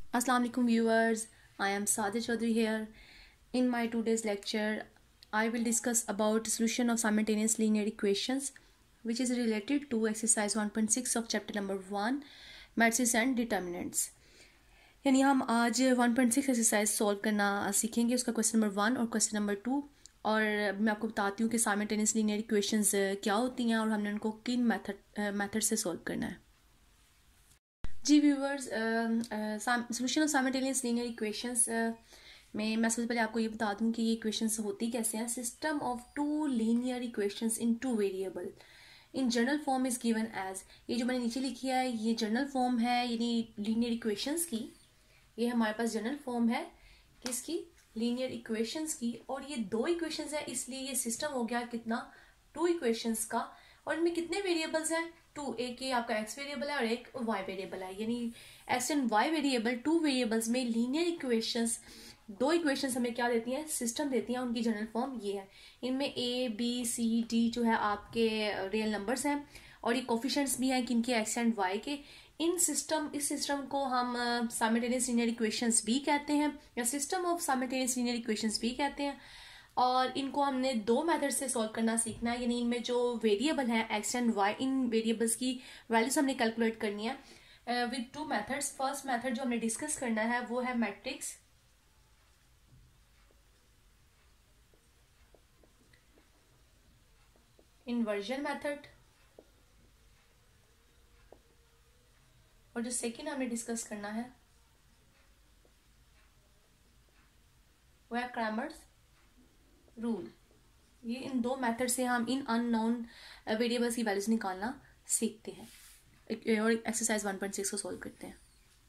Assalamu alaikum viewers, I am Sadia Chaudhary here. In my today's lecture, I will discuss about solution of simultaneous linear equations which is related to exercise 1.6 of chapter number 1 matrices and determinants. यानी हम आज 1.6 exercise solve करना सीखेंगे, उसका question number 1 और question number 2। और मैं आपको बताती हूँ कि साइमल्टेनियस लीनियर इक्वेशंस क्या होती हैं और हमने उनको किन मेथड से सॉल्व करना है। जी viewers, solution of simultaneous linear equations में मैं सबसे पहले आपको ये बता दूं कि ये इक्वेशंस होती कैसे हैं। System of two linear equations in two variable in general form is given as, ये जो मैंने नीचे लिखी है ये जनरल फॉर्म है यानी लीनियर इक्वेशंस की। ये हमारे पास जनरल फॉर्म है किसकी? लीनियर इक्वेशंस की। और ये दो इक्वेशंस है इसलिए ये सिस्टम हो गया कितना? टू इक्वेशंस का। और इनमें कितने वेरिएबल्स हैं? टू। एक ये आपका एक्स वेरिएबल है और एक वाई वेरिएबल है, यानी X and Y variable two variables में लीनियर इक्वेशंस, दो इक्वेशंस हमें क्या देती हैं? सिस्टम देती हैं। उनकी जनरल फॉर्म ये है। इनमें ए बी सी डी जो है आपके रियल नंबर्स हैं और ये कोफिशिएंट्स भी हैं किनके? एक्स एंड वाई के। इस सिस्टम को हम साइमल्टेनियस लीनियर इक्वेशंस भी कहते हैं या system of simultaneous linear equations भी कहते हैं। और इनको हमने दो मेथड से सॉल्व करना सीखना है, यानी इनमें जो वेरिएबल है एक्स एंड वाई, इन वेरिएबल्स की वैल्यूज हमने कैलकुलेट करनी है with two methods. First method जो हमने डिस्कस करना है वो है मैट्रिक्स इन्वर्जन मेथड, और जो सेकेंड हमने डिस्कस करना है वो है क्रैमर्स रूल। ये इन दो मेथड से हम इन अननोन वेरिएबल्स की वैल्यूज निकालना सीखते हैं और एक्सरसाइज 1.6 को सॉल्व करते हैं।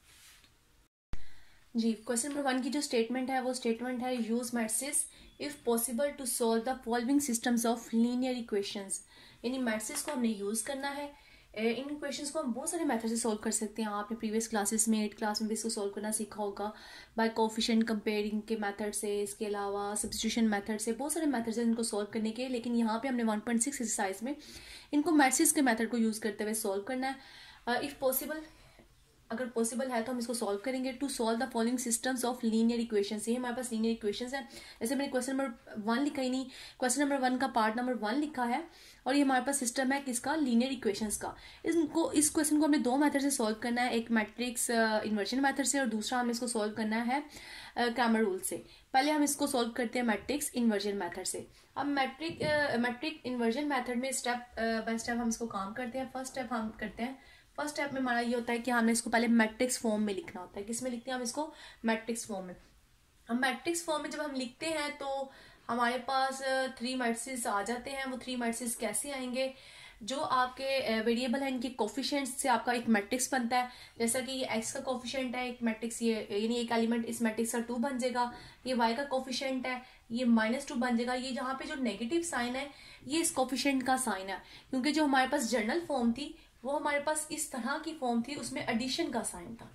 जी, क्वेश्चन नंबर 1 की जो स्टेटमेंट है वो स्टेटमेंट है use matrices if possible to solve the following systems of linear equations. यानी मैट्रिसेस को हमने यूज करना है। इन इक्वेशंस को हम बहुत सारे मेथड से सॉल्व कर सकते हैं। आपने प्रीवियस क्लासेस में 8 क्लास में भी इसको सॉल्व करना सीखा होगा बाय कोफिशिएंट कंपेयरिंग के मेथड से, इसके अलावा सब्स्टिट्यूशन मेथड से। बहुत सारे मेथड्स हैं इनको सॉल्व करने के, लेकिन यहाँ पे हमने 1.6 एक्सरसाइज में इनको मैट्रिसेस के मेथड को यूज करते हुए सॉल्व करना है। इफ पॉसिबल, अगर पॉसिबल है तो हम इसको सॉल्व करेंगे। To solve the following systems of linear equations, ये हमारे पास लीनियर इक्वेशंस है। जैसे मैंने क्वेश्चन नंबर 1 लिखा ही नहीं, क्वेश्चन नंबर 1 का पार्ट नंबर 1 लिखा है और ये हमारे पास सिस्टम है किसका? लीनियर इक्वेशंस का। इस क्वेश्चन को हमने दो मेथड से सॉल्व करना है, एक मैट्रिक्स इन्वर्जन मेथड से और दूसरा हमें इसको सॉल्व करना है क्रैमर रूल से। पहले हम इसको सॉल्व करते हैं मैट्रिक्स इन्वर्जन मेथड से। अब मैट्रिक इन्वर्जन मेथड में स्टेप बाय स्टेप हम इसको काम करते हैं। फर्स्ट स्टेप हम करते हैं, फर्स्ट स्टेप में हमारा ये होता है कि हमने इसको पहले मैट्रिक्स फॉर्म में लिखना होता है। किसमें लिखते हैं हम इसको? मैट्रिक्स फॉर्म में। हम मैट्रिक्स फॉर्म में जब हम लिखते हैं तो हमारे पास 3 मैट्रिसेस आ जाते हैं। वो 3 मैट्रिसेस कैसे आएंगे? जो आपके वेरिएबल है इनके कोफिशिएंट्स से आपका एक मैट्रिक्स बनता है। जैसा कि ये एक्स का कोफिशिएंट है, एक मैट्रिक्स ये यानी एक एलिमेंट इस मैट्रिक्स का 2 बन जाएगा। ये वाई का कोफिशिएंट है, ये -2 बन जाएगा। ये जहाँ पे जो नेगेटिव साइन है ये इस कोफिशिएंट का साइन है, क्योंकि जो हमारे पास जनरल फॉर्म थी वो हमारे पास इस तरह की फॉर्म थी, उसमें एडिशन का साइन था।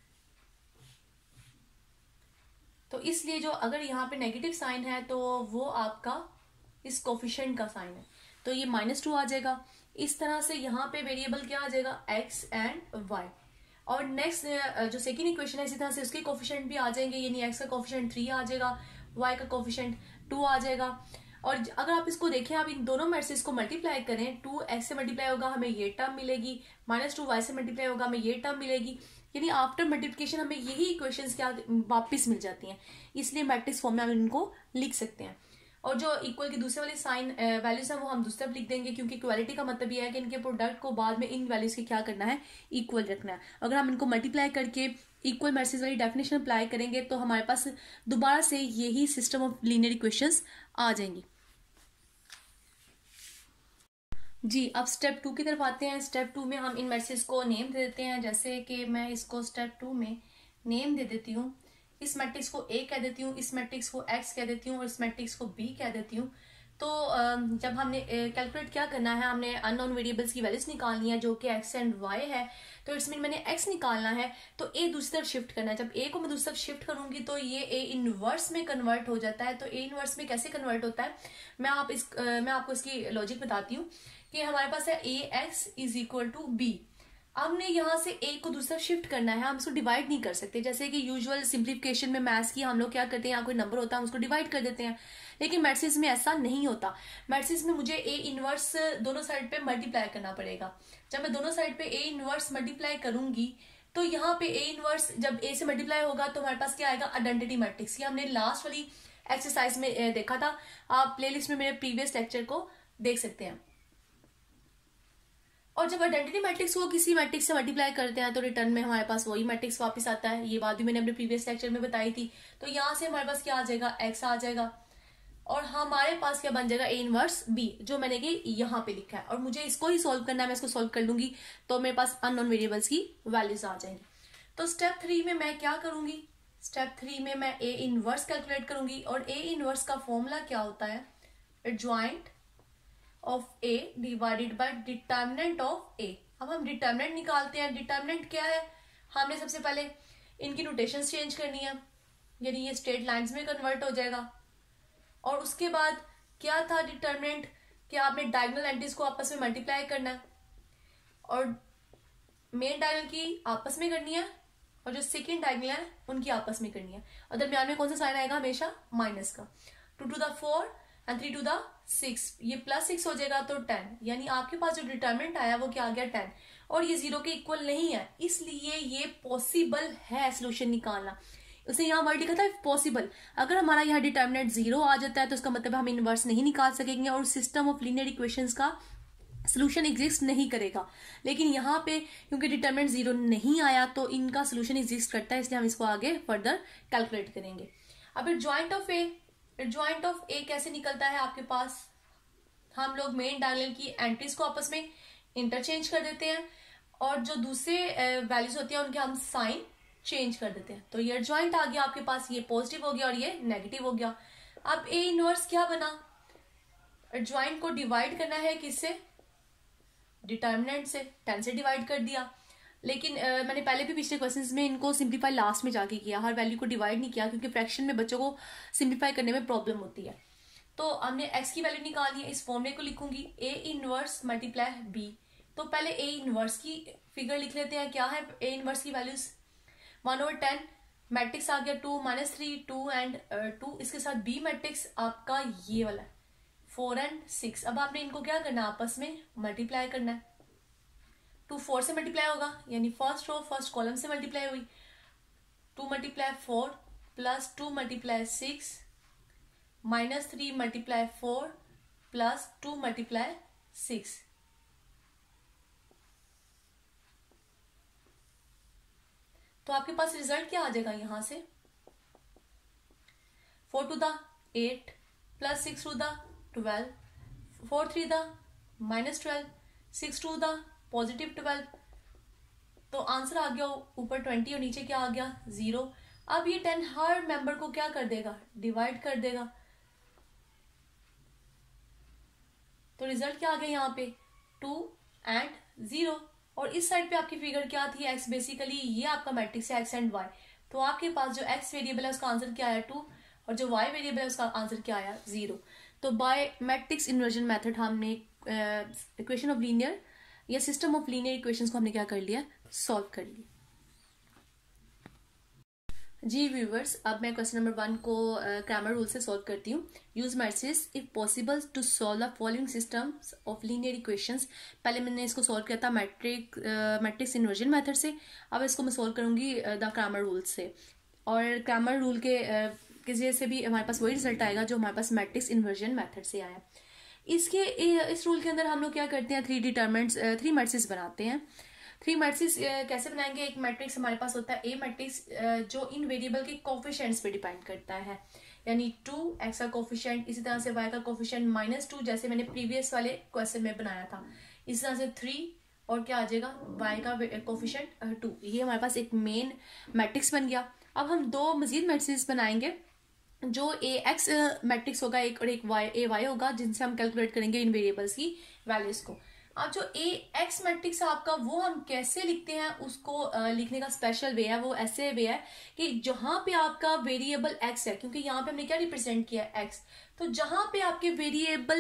तो इसलिए जो अगर यहाँ पे नेगेटिव साइन है तो वो आपका इस कोफिशिएंट का साइन है, तो ये -2 आ जाएगा। इस तरह से यहाँ पे वेरिएबल क्या आ जाएगा? X and y. और नेक्स्ट जो सेकेंड इक्वेशन है इसी तरह से उसके कोफिशिएंट भी आ जाएंगे, यानी एक्स का कोफिशिएंट 3 आ जाएगा, वाई का कोफिशिएंट 2 आ जाएगा। और अगर आप इसको देखें, आप इन दोनों मैट्रिक्स को मल्टीप्लाई करें, 2 एक्स से मल्टीप्लाई होगा हमें ये टर्म मिलेगी, -2 वाई से मल्टीप्लाई होगा हमें ये टर्म मिलेगी। यानी आफ्टर मल्टीप्लिकेशन हमें यही इक्वेशंस क्या वापस मिल जाती हैं। इसलिए मैट्रिक्स फॉर्म में हम इनको लिख सकते हैं। और जो इक्वल की दूसरे वाली साइन वैल्यूज है वो हम दूसरे लिख देंगे, क्योंकि इक्वालिटी का मतलब ये है कि इनके प्रोडक्ट को बाद में इन वैल्यूज के क्या करना है? इक्वल रखना है। अगर हम इनको मल्टीप्लाई करके इक्वल मैट्रिक्स वाली डेफिनेशन अप्लाई करेंगे तो हमारे पास दोबारा से यही सिस्टम ऑफ लीनियर इक्वेशंस आ जाएंगी। जी, अब स्टेप 2 की तरफ आते हैं। स्टेप 2 में हम इन मैट्रिक्स को नेम दे देते हैं। जैसे कि मैं इसको स्टेप 2 में नेम दे देती हूँ। इस मैट्रिक्स को ए कह देती हूँ, इस मैट्रिक्स को एक्स कह देती हूँ और इस मैट्रिक्स को बी कह देती हूँ। तो जब हमने कैलकुलेट क्या करना है, हमने अननोन वेरिएबल्स की वैल्यूज निकालनी है जो कि एक्स एंड वाई है। तो इसमें मैंने एक्स निकालना है तो ए दूसरी तरफ शिफ्ट करना है। जब ए को मैं दूसरी तरफ शिफ्ट करूंगी तो ये ए इनवर्स में कन्वर्ट हो जाता है। तो ए इनवर्स में कैसे कन्वर्ट होता है, मैं आपको इसकी लॉजिक बताती हूँ कि हमारे पास है A x is equal to B. हमने यहाँ से ए को दूसरा शिफ्ट करना है, हम उसको डिवाइड नहीं कर सकते। जैसे कि यूजुअल सिंप्लीफिकेशन में मैथ्स की हम लोग क्या करते हैं, यहाँ कोई नंबर होता है हम उसको डिवाइड कर देते हैं, लेकिन मैट्रिक्स में ऐसा नहीं होता। मैट्रिक्स में मुझे ए इनवर्स दोनों साइड पे मल्टीप्लाई करना पड़ेगा। जब मैं दोनों साइड पे ए इनवर्स मल्टीप्लाई करूंगी तो यहाँ पे ए इनवर्स जब ए से मल्टीप्लाई होगा तो हमारे पास क्या आएगा, आइडेंटिटी मैट्रिक्स। ये हमने लास्ट वाली एक्सरसाइज में देखा था, आप प्लेलिस्ट में मेरे प्रीवियस लेक्चर को देख सकते हैं। और जब आइडेंटिटी मैट्रिक्स को किसी मैट्रिक्स से मल्टीप्लाई करते हैं तो रिटर्न में हमारे पास वही मैट्रिक्स वापस आता है। ये बात भी मैंने अपने प्रीवियस लेक्चर में बताई थी। तो यहाँ से हमारे पास क्या आ जाएगा, एक्स आ जाएगा, और हमारे पास क्या बन जाएगा, ए इनवर्स बी, जो मैंने कि यहाँ पे लिखा है। और मुझे इसको ही सोल्व करना है, मैं इसको सोल्व कर लूंगी तो मेरे पास अननोन वेरिएबल्स की वैल्यूज आ जाएंगी। तो स्टेप 3 में मैं क्या करूंगी, स्टेप 3 में मैं ए इनवर्स कैलकुलेट करूंगी। और ए इनवर्स का फॉर्मूला क्या होता है, adjoint of A divided by determinant of A. अब हम डिटर्मिनेंट निकालते हैं। डिटर्मिनेंट क्या है, हमने सबसे पहले इनकी नोटेशंस चेंज करनी है, यानी ये स्ट्रेट लाइंस में कन्वर्ट हो जाएगा। और उसके बाद क्या था डिटर्मिनेंट, कि आपने डायगोनल एंट्रीज को आपस में मल्टीप्लाई करना है और मेन डायगोनल की आपस में करनी है और जो सेकेंड डायगोनल है उनकी आपस में करनी है। और दरम्यान में कौन सा साइन आएगा, हमेशा माइनस का। 2 to the 4 and 3 to the 6, ये +6 हो जाएगा तो 10, यानी आपके पास जो डिटर्मिनेंट आया वो क्या आ गया, 10। और ये 0 के इक्वल नहीं है, इसलिए ये पॉसिबल है सोल्यूशन निकालना। उसने यहाँ वर्ड लिखा था पॉसिबल। अगर हमारा यहाँ डिटर्मिनेंट 0 आ जाता है तो उसका मतलब हम इनवर्स नहीं निकाल सकेंगे और सिस्टम ऑफ लीनियर इक्वेशंस का सोल्यूशन एग्जिस्ट नहीं करेगा। लेकिन यहाँ पे क्योंकि डिटर्मिनेंट 0 नहीं आया तो इनका सोल्यूशन एग्जिस्ट करता है, इसलिए हम इसको आगे फर्दर कैलकुलेट करेंगे। अब adjoint of A, adjoint of A कैसे निकलता है आपके पास, हम लोग मेन डायगोनल की एंट्रीज को आपस में इंटरचेंज कर देते हैं और जो दूसरे वैल्यूज होती है उनके हम साइन चेंज कर देते हैं। तो ये एडजॉइंट आ गया आपके पास, ये पॉजिटिव हो गया और ये नेगेटिव हो गया। अब ए इनवर्स क्या बना, एडजॉइंट को डिवाइड करना है किससे, डिटर्मिनेंट से, 10 से डिवाइड कर दिया। लेकिन मैंने पहले भी पिछले क्वेश्चंस में इनको सिंप्लीफाई लास्ट में जाके किया, हर वैल्यू को डिवाइड नहीं किया क्योंकि फ्रैक्शन में बच्चों को सिंप्लीफाई करने में प्रॉब्लम होती है। तो हमने x की वैल्यू निकाली है, इस फॉर्मूले को लिखूंगी a इनवर्स मल्टीप्लाई b। तो पहले a इनवर्स की फिगर लिख लेते हैं, क्या है a इनवर्स की वैल्यूज, 1/10, मैट्रिक्स आ गया 2 -3 2 and 2, इसके साथ b मैट्रिक्स आपका ये वाला है 4 and 6। अब आपने इनको क्या करना है, आपस में मल्टीप्लाई करना है। 2 4 से मल्टीप्लाई होगा, यानी फर्स्ट रो फर्स्ट कॉलम से मल्टीप्लाई हुई, 2 × 4 प्लस 2 × 6 -3 × 4 प्लस 2 × 6। तो आपके पास रिजल्ट क्या आ जाएगा, यहां से 4 to the 8 plus 6 to the 12, 4 3 the -12, 6 2 the +12। तो आंसर आ गया ऊपर 20 और नीचे क्या आ गया 0। अब ये 10 हर मेंबर को क्या कर देगा, डिवाइड कर देगा। तो रिजल्ट क्या आ गया यहाँ पे 2 and 0। और इस साइड पे आपकी फिगर क्या थी, x, बेसिकली ये आपका मैट्रिक्स है x एंड y। तो आपके पास जो x वेरिएबल है उसका आंसर क्या आया 2 और जो y वेरिएबल है उसका आंसर क्या आया 0। तो बाय मैट्रिक्स इन्वर्जन मेथड हमने इक्वेशन ऑफ लीनियर या सिस्टम ऑफ लीनियर इक्वेशंस को हमने क्या कर लिया, सॉल्व कर लिया। जी व्यूवर्स, अब मैं क्वेश्चन नंबर 1 को क्रैमर रूल से सॉल्व करती हूँ। Use matrix if possible to solve the following systems of linear equations. पहले मैंने इसको सॉल्व किया था मैट्रिक्स इन्वर्जन मेथड से, अब इसको मैं सॉल्व करूंगी द क्रैमर रूल से। और क्रैमर रूल के वजह से भी हमारे पास वही रिजल्ट आएगा जो हमारे पास मैट्रिक्स इन्वर्जन मेथड से आया। इस रूल के अंदर हम लोग क्या करते हैं, 3 मैट्रिक्स बनाते हैं। 3 मैट्रिक्स कैसे बनाएंगे, एक मैट्रिक्स हमारे पास होता है ए मैट्रिक्स जो इन वेरिएबल के कोफिशिएंट्स पे डिपेंड करता है, यानी 2x का कोफिशिएंट, इसी तरह से y का कोफिशिएंट -2 जैसे मैंने प्रीवियस वाले क्वेश्चन में बनाया था। इसी तरह से 3 और क्या आ जाएगा y का कोफिशिएंट 2। ये हमारे पास एक मेन मैट्रिक्स बन गया। अब हम 2 मजीद मैट्रिक्स बनाएंगे जो ax मैट्रिक्स होगा एक और एक ay होगा, जिनसे हम कैलकुलेट करेंगे इन वेरिएबल्स की वैल्यूज को। अब जो ax मैट्रिक्स है आपका वो हम कैसे लिखते हैं, उसको लिखने का स्पेशल वे है, वो ऐसे वे है कि जहां पे आपका वेरिएबल x है, क्योंकि यहाँ पे हमने क्या रिप्रेजेंट किया है x, तो जहां पे आपके वेरिएबल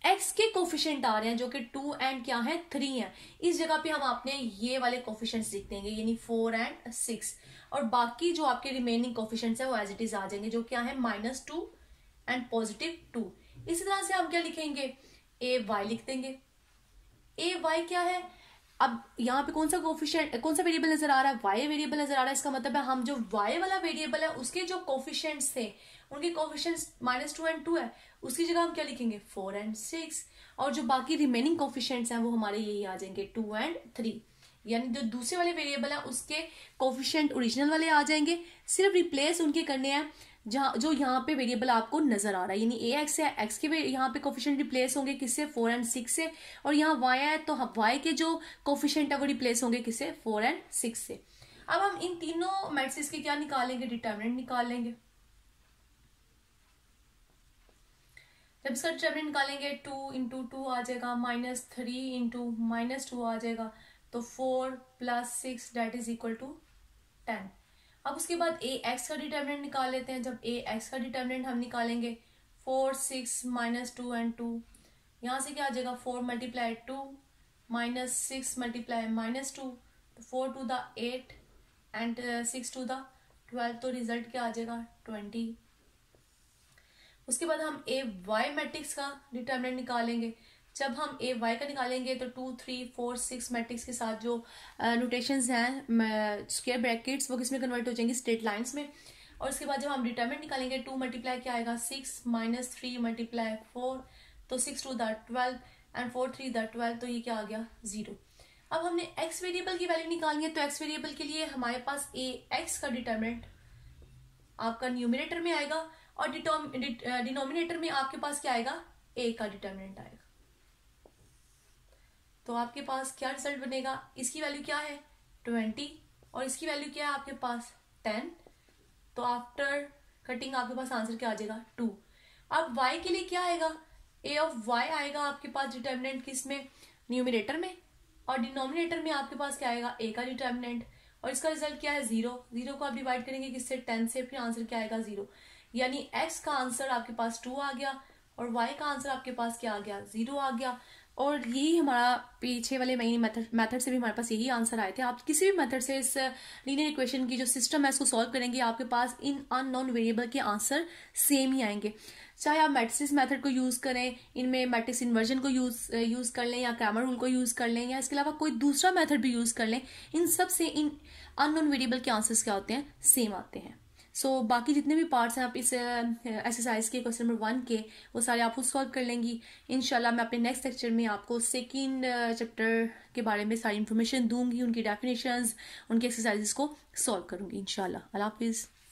एक्स के कोफिशिएंट आ रहे हैं जो कि 2 एंड क्या है 3 है, इस जगह पे हम आपने ये वाले कोफिशिएंट्स लिख देंगे यानी 4 एंड 6, और बाकी जो आपके रिमेनिंग कोफिशिएंट्स है वो एज इट इज आ जाएंगे जो क्या है -2 एंड +2। इसी तरह से हम क्या लिखेंगे, ए वाई लिख देंगे। ए वाई क्या है, अब यहाँ पे कौन सा कोफिशिएंट, कौन सा वेरिएबल नजर आ रहा है, वाई वेरिएबल नजर आ रहा है। इसका मतलब है हम जो वाई वाला वेरिएबल है उसके जो कोफिशिएंट्स थे उनके कोफिशिएंट्स -2 एंड 2 है, उसकी जगह हम क्या लिखेंगे 4 एंड 6, और जो बाकी रिमेनिंग कोफिशिएंट्स हैं वो हमारे यही आ जाएंगे 2 एंड 3, यानी जो दूसरे वाले वेरिएबल है उसके कोफिशिएंट ओरिजिनल वाले आ जाएंगे, सिर्फ रिप्लेस उनके करने हैं जहाँ जो यहाँ पे वेरिएबल आपको नजर आ रहा है, यानी ए एक्स है, एक्स के यहाँ पे कोफिशिएंट रिप्लेस होंगे किससे 4 एंड 6 से, और यहाँ वाई है तो वाई के जो कोफिशिएंट है वो रिप्लेस होंगे किससे 4 एंड 6 से। अब हम इन तीनों मैट्रिक्स के क्या निकालेंगे, डिटरमिनेंट निकाल लेंगे। जब इसका डिटरमिनेंट निकालेंगे 2 इंटू 2 आ जाएगा, -3 इंटू -2 आ जाएगा, तो 4 + 6 दैट इज इक्वल टू 10। अब उसके बाद ए एक्स का डिटरमिनेंट निकाल लेते हैं। जब ए एक्स का डिटरमिनेंट हम निकालेंगे 4 6 -2 एंड 2, यहाँ से क्या आ जाएगा 4 × 2 -6 × -2, 4 to the 8 and 6 to the 12, तो रिजल्ट क्या आ जाएगा 20। उसके बाद हम ए वाई मैट्रिक्स का डिटरमिनेंट निकालेंगे। जब हम ए वाई का निकालेंगे तो 2 3 4 6 मैट्रिक्स के साथ जो नोटेशंस हैं स्क्वायर ब्रैकेट्स वो किसमें कन्वर्ट हो जाएंगे, स्ट्रेट लाइंस में। और उसके बाद जब हम डिटरमिनेंट निकालेंगे 2 मल्टीप्लाई क्या आएगा 6 -3 × 4, तो 6 to the 12 एंड 4 3 the 12, तो ये क्या आ गया 0। अब हमने एक्स वेरिएबल की वैल्यू निकालनी है, तो एक्स वेरिएबल के लिए हमारे पास ए एक्स का डिटरमिनेंट आपका न्यूमिनेटर में आएगा और डिनोमिनेटर में आपके पास क्या आएगा ए का डिटरमिनेंट आएगा। तो आपके पास क्या रिजल्ट बनेगा, इसकी वैल्यू क्या है 20 और इसकी वैल्यू क्या है आपके पास 10, तो आफ्टर कटिंग आपके पास आंसर क्या आ जाएगा 2। अब y के लिए क्या आएगा, a ऑफ y आएगा आपके पास डिटरमिनेंट किस में, न्यूमिनेटर में, और डिनोमिनेटर में आपके पास क्या आएगा a का डिटरमिनेंट, और इसका रिजल्ट क्या है 0। 0 को आप डिवाइड करेंगे किससे 10 से, फिर आंसर क्या आएगा 0, यानी x का आंसर आपके पास 2 आ गया और y का आंसर आपके पास क्या आ गया 0 आ गया। और यही हमारा पीछे वाले मेन मेथड से भी हमारे पास यही आंसर आए थे। आप किसी भी मेथड से इस लीनियर इक्वेशन की जो सिस्टम है इसको सॉल्व करेंगे, आपके पास इन अननोन वेरिएबल के आंसर सेम ही आएंगे। चाहे आप मैट्रिक्स मेथड को यूज करें, इनमें मैट्रिक्स इन्वर्जन को यूज कर लें, या क्रैमर रूल को यूज कर लें, या इसके अलावा कोई दूसरा मेथड भी यूज कर लें, इन सब से इन अननोन वेरिएबल के आंसर्स क्या होते हैं, सेम आते हैं। सो बाकी जितने भी पार्ट्स हैं आप इस एक्सरसाइज के क्वेश्चन नंबर 1 के वो सारे आप खुद सॉल्व कर लेंगी। इंशाल्लाह मैं अपने नेक्स्ट लेक्चर में आपको सेकंड चैप्टर के बारे में सारी इन्फॉर्मेशन दूंगी, उनकी डेफिनेशंस, उनकी एक्सरसाइजेस को सॉल्व करूंगी इंशाल्लाह। अल्लाह हाफिज़।